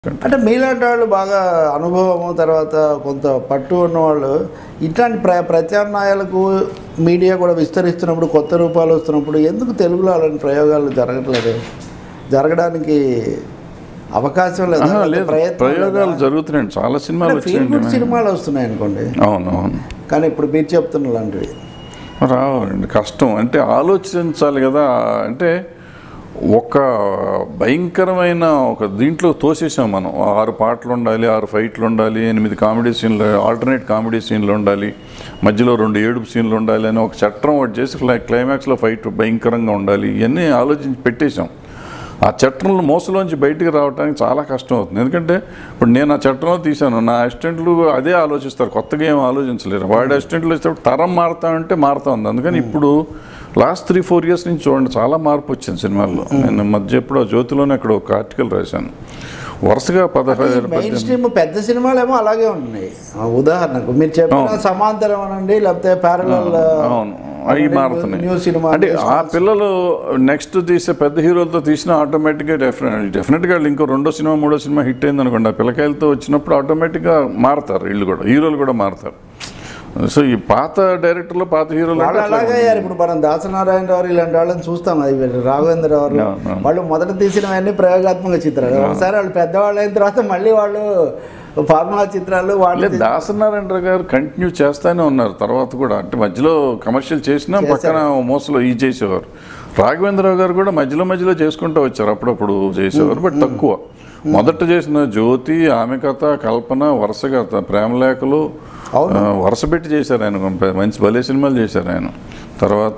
అంటే మీలాంటి వాళ్ళు బాగా అనుభవం తర్వాత కొంత పట్టు ఉన్నవాళ్ళు ఇట్లాంటి ప్రత్యామ్నాయాలకు మీడియా కూడా విస్తరిస్తున్నప్పుడు కొత్త రూపాలు వస్తున్నప్పుడు ఎందుకు తెలుగులో అలాంటి ప్రయోగాలు జరగట్లేదు? జరగడానికి అవకాశం లేదు. ప్రయోగాలు జరుగుతున్నాయండి, చాలా సినిమాలు వస్తున్నాయి అనుకోండి. అవునవును, కానీ ఇప్పుడు మీరు చెప్తున్న లాంటివి రావాలండి, కష్టం. అంటే ఆలోచించాలి కదా. అంటే ఒక భయంకరమైన ఒక దీంట్లో తోసేసాం మనం. 6 పాటలు ఉండాలి, 6 ఫైట్లు ఉండాలి, 8 కామెడీ సీన్లు, ఆల్టర్నేట్ కామెడీ సీన్లు ఉండాలి, మధ్యలో 2 ఏడుపు సీన్లు ఉండాలి అని ఒక చట్టం ఒకటి చేసి క్లైమాక్స్లో ఫైట్ భయంకరంగా ఉండాలి. ఇవన్నీ ఆలోచించి పెట్టేశాం. ఆ చట్టంలో మోసలోంచి బయటికి రావడానికి చాలా కష్టం అవుతుంది. ఎందుకంటే ఇప్పుడు నేను ఆ చట్టంలో తీశాను, నా అసిస్టెంట్లు అదే ఆలోచిస్తారు, కొత్తగా ఏం ఆలోచించలేరు. వాడి అసిస్టెంట్లు వచ్చేటప్పుడు తరం మారుతా ఉంది. అందుకని ఇప్పుడు లాస్ట్ 3-4 ఇయర్స్ నుంచి చూడండి, చాలా మార్పు వచ్చింది సినిమాల్లో. నేను మధ్య ఎప్పుడో జ్యోతిలోనే అక్కడ ఒక ఆర్టికల్ రాశాను. వరుసగా 15 పెద్ద సినిమాలేమో అలాగే ఉన్నాయి. ఉదాహరణకు మీరు చెప్పిన సమాంతరం అనండి, లేకపోతే ప్యారలల్, అవును, అవి మారుతున్నాయి. అంటే ఆ పిల్లలు నెక్స్ట్ తీసే పెద్ద హీరోలతో తీసినా ఆటోమేటిక్గా డెఫినెట్గా ఇంకో 2వ సినిమా 3వ సినిమా హిట్ అయింది అనుకోండి, ఆ పిల్లకాయలతో వచ్చినప్పుడు ఆటోమేటిక్గా మారుతారు, వీళ్ళు కూడా, హీరోలు కూడా మారుతారు. సో ఈ పాత డైరెక్టర్లు, పాత హీరోలు అలాగే అయ్యారు. ఇప్పుడు మనం దాసనారాయణరావు ఇలాంటి వాళ్ళని చూస్తాం, అది రాఘవేంద్రరావు వాళ్ళు మొదట తీసినవన్నీ ప్రయోగాత్మక చిత్రాలు. ఒకసారి వాళ్ళు పెద్దవాళ్ళు అయిన తర్వాత మళ్ళీ వాళ్ళు ఫార్ములా చిత్రాలు వాళ్ళు. దాసనారాయణరావు గారు కంటిన్యూ చేస్తూనే ఉన్నారు తర్వాత కూడా. అంటే మధ్యలో కమర్షియల్ చేసినా పక్కన మోసలో ఈ చేసేవారు. రాఘవేంద్రరావు గారు కూడా మధ్యలో చేసుకుంటూ వచ్చారు, అప్పుడప్పుడు చేసేవారు, బట్ తక్కువ. మొదట చేసిన జ్యోతి, ఆమె కథ, కల్పన, వరుసగా ప్రేమలేఖలు వరుస పెట్టి చేశారు ఆయన. మంచి భలే సినిమాలు చేశారు ఆయన. తర్వాత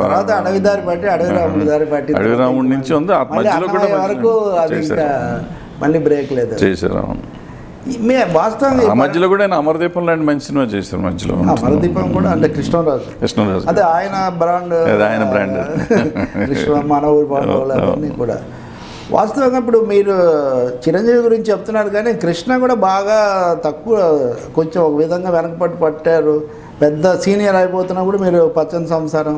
అడవి రాముడి నుంచి ఉంది, ఆ మధ్యలో కూడా మళ్ళీ బ్రేక్ లేదు చేశారు. అవును, వాస్తవంగా ఆ మధ్యలో కూడా ఆయన అమరదీపం లాంటి మంచి సినిమా చేశారు. మధ్యలో అమరదీపం కూడా అంటే కృష్ణరాజు అదే ఆయన బ్రాండ్, కృష్ణ మానవుడి పాటలు కూడా. వాస్తవంగా ఇప్పుడు మీరు చిరంజీవి గురించి చెప్తున్నారు, కానీ కృష్ణ కూడా బాగా తక్కువ, కొంచెం ఒక విధంగా వెనకపట్టు పట్టారు. పెద్ద సీనియర్ అయిపోతున్నప్పుడు మీరు పచ్చని సంసారం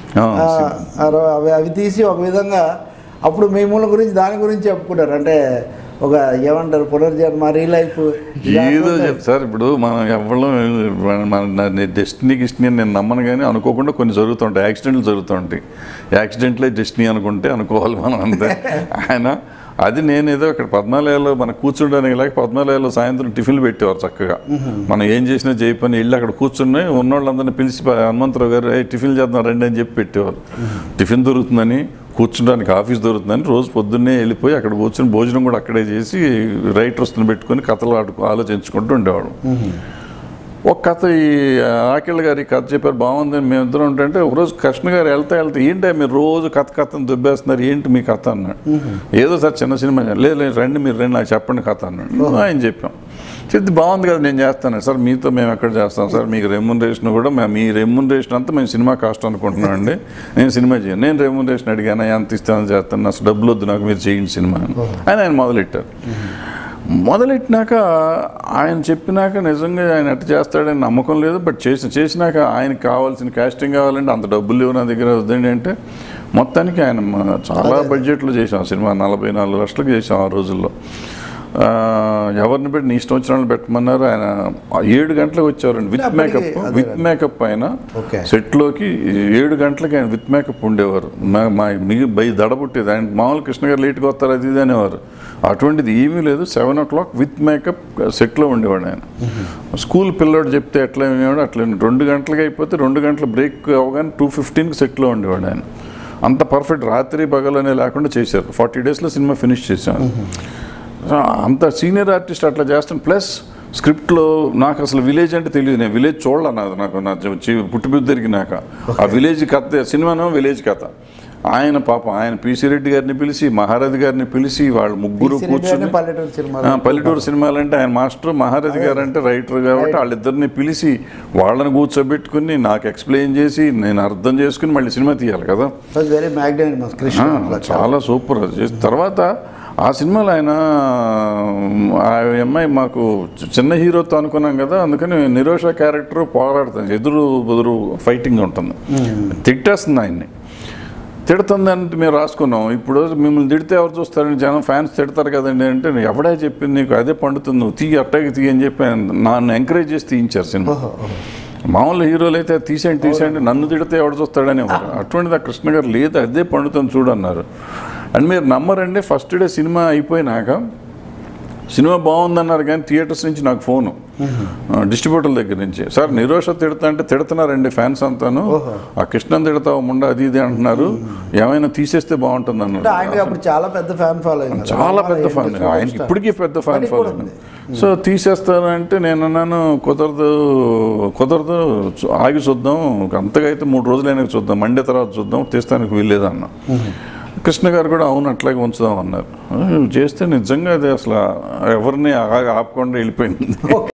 అవి తీసి ఒక విధంగా అప్పుడు మీ మూల గురించి దాని గురించి చెప్పుకుంటారు. అంటే ఒక ఏమంటారు, పునర్జన్మ, రీలైఫ్ ఏదో చెప్తారు. ఇప్పుడు మనం ఎవరు మన డెస్టినీకి నేను నమ్మను, కానీ అనుకోకుండా కొన్ని జరుగుతుంటాయి, యాక్సిడెంట్లు జరుగుతుంటాయి. యాక్సిడెంట్లే డెస్టినీ అనుకుంటే అనుకోవాలి మనం, అంతే. ఆయన అది నేనేదో అక్కడ పద్మాలయాలో మనం కూర్చుండడానికి లేక పద్మాలయాలో సాయంత్రం టిఫిన్లు పెట్టేవారు చక్కగా. మనం ఏం చేసినా చేయపని వెళ్ళి అక్కడ కూర్చుని ఉన్నోళ్ళందరినీ పిలిచి హనుమంతరావు గారు టిఫిన్లు చేద్దాం రండి అని చెప్పి పెట్టేవారు. టిఫిన్ దొరుకుతుందని, కూర్చుంటానికి ఆఫీస్ దొరుకుతుందని రోజు పొద్దున్నే వెళ్ళిపోయి అక్కడ కూర్చొని భోజనం కూడా అక్కడే చేసి రైటర్స్ని పెట్టుకొని కథలు ఆలోచించుకుంటూ ఉండేవాడు. ఒక కథ, ఈ ఆకిళ్ళ గారి కథ చెప్పారు, బాగుందని మేమిద్దరం ఉంటుంటే ఒకరోజు కృష్ణ గారు వెళ్తా ఏంటి మీరు రోజు కథను దుబ్బేస్తున్నారు, ఏంటి మీ కథ అన్నాడు. ఏదో సార్ చిన్న సినిమా, లేదు రండి మీరు రండి నాకు చెప్పండి కథ అన్నాడు. ఆయన చెప్పాం, చెప్తే బాగుంది కదా నేను చేస్తాను సార్, మీతో మేము ఎక్కడ చేస్తాం సార్, మీకు రెమ్యునరేషన్ కూడా మీ రెమ్యునరేషన్ అంతా మేము సినిమా కాస్ట్ అనుకుంటున్నాం అండి, నేను సినిమా చేయను, నేను రెమ్యునరేషన్ అడిగాను ఎంత ఇస్తానని చేస్తాను, అసలు డబ్బులు వద్దు నాకు, మీరు చేయండి సినిమా అని ఆయన మొదలెట్టారు. మొదలెట్టినాక ఆయన చెప్పినాక నిజంగా ఆయన ఎట్ట చేస్తాడని నమ్మకం లేదు, బట్ చేసినాక ఆయనకు కావాల్సిన కాస్టింగ్ కావాలంటే అంత డబ్బులు లేవు నా దగ్గర, వద్దండి అంటే మొత్తానికి ఆయన చాలా బడ్జెట్లో చేసాం సినిమా, 44 లక్షలకు చేసాం ఆ రోజుల్లో. ఎవరిని పెట్టి నీ ఇష్టం వచ్చిన వాళ్ళు పెట్టమన్నారు. ఆయన 7 గంటలకు వచ్చేవారండి విత్ మేకప్ ఆయన సెట్లోకి 7 గంటలకి ఆయన విత్ మేకప్ ఉండేవారు. బై దడబుట్టేది. ఆయన మామూలు కృష్ణ గారు లేట్గా వస్తారు అది ఇది అనేవారు, అటువంటిది ఏమీ లేదు. 7 o'clock విత్ మేకప్ సెట్లో ఉండేవాడు ఆయన. స్కూల్ పిల్లోడు చెప్తే ఎట్లా వినేవాడు అట్లా 2 గంటలకి అయిపోతే 2 గంటల బ్రేక్ అవగానే 2:15కి సెట్లో ఉండేవాడు ఆయన. అంత పర్ఫెక్ట్, రాత్రి పగలనే లేకుండా చేశారు. 40 daysలో సినిమా ఫినిష్ చేశాను. అంత సీనియర్ ఆర్టిస్ట్ అట్లా చేస్తాను. ప్లస్ స్క్రిప్ట్లో నాకు అసలు విలేజ్ అంటే తెలియదు, నేను విలేజ్ చూడాలన్నది నాకు, నా పుట్టిబుద్ధి తిరిగినాక ఆ విలేజ్ కథ, సినిమానో విలేజ్ కథ. ఆయన పాపం ఆయన పిసి రెడ్డి గారిని పిలిచి, మహారథి గారిని పిలిచి, వాళ్ళు ముగ్గురు కూర్చొని, పల్లెటూరు సినిమాలంటే ఆయన మాస్టర్, మహారథి గారు అంటే రైటర్ కాబట్టి వాళ్ళిద్దరిని పిలిచి వాళ్ళని కూర్చోబెట్టుకుని నాకు ఎక్స్ప్లెయిన్ చేసి నేను అర్థం చేసుకుని మళ్ళీ సినిమా తీయాలి కదా. చాలా సూపర్. తర్వాత ఆ సినిమాలో ఆయన ఆ అమ్మాయి మాకు చిన్న హీరోతో అనుకున్నాం కదా, అందుకని నిరోష క్యారెక్టర్ పోరాడుతుంది, ఎదురు బదురు ఫైటింగ్ ఉంటుంది, తిట్టేస్తుంది ఆయన్ని. తిడుతుందంటే మేము రాసుకున్నాం. ఇప్పుడు మిమ్మల్ని తిడితే ఎవరు చూస్తారని జనం ఫ్యాన్స్ తిడతారు కదండి అంటే, ఎవడే చెప్పింది నీకు అదే పండుతుంది, నువ్వు తీయి అట్టాకి తీయి అని చెప్పి నన్ను ఎంకరేజ్ చేసి తీయించారు సినిమా. మామూలు హీరోలు అయితే తీసేయండి నన్ను తిడితే ఎవడు చూస్తాడని. అటువంటిది ఆ కృష్ణ గారు లేదు, అదే పండుతుంది చూడన్నారు. అండ్ మీరు నమ్మరండి, ఫస్ట్ డే సినిమా అయిపోయినాక సినిమా బాగుందన్నారు కానీ థియేటర్స్ నుంచి నాకు ఫోను డిస్ట్రిబ్యూటర్ల దగ్గర నుంచి, సార్ నిరోష తిడతా అంటే తిడుతున్నారండి ఫ్యాన్స్ అంతాను, ఆ కృష్ణన్ తిడతావు ముండా అది ఇది అంటున్నారు, ఏమైనా తీసేస్తే బాగుంటుంది అన్నారు. చాలా పెద్ద ఫ్యాన్ ఫాలోయింగ్, చాలా పెద్ద ఫ్యాన్, ఆయనకి ఇప్పటికీ పెద్ద ఫ్యాన్ ఫాలోయింగ్. సో తీసేస్తానంటే నేను అన్నాను కుదరదు ఆగి చూద్దాం, అంతగా అయితే 3 రోజులైనా చూద్దాం, మండే తర్వాత చూద్దాం, తీస్తానికి వీల్లేదన్నా. కృష్ణ గారు కూడా అవును అట్లాగే ఉంచుదాం అన్నారు. చేస్తే నిజంగా అది అసలు ఎవరిని ఆపకుండా వెళ్ళిపోయింది.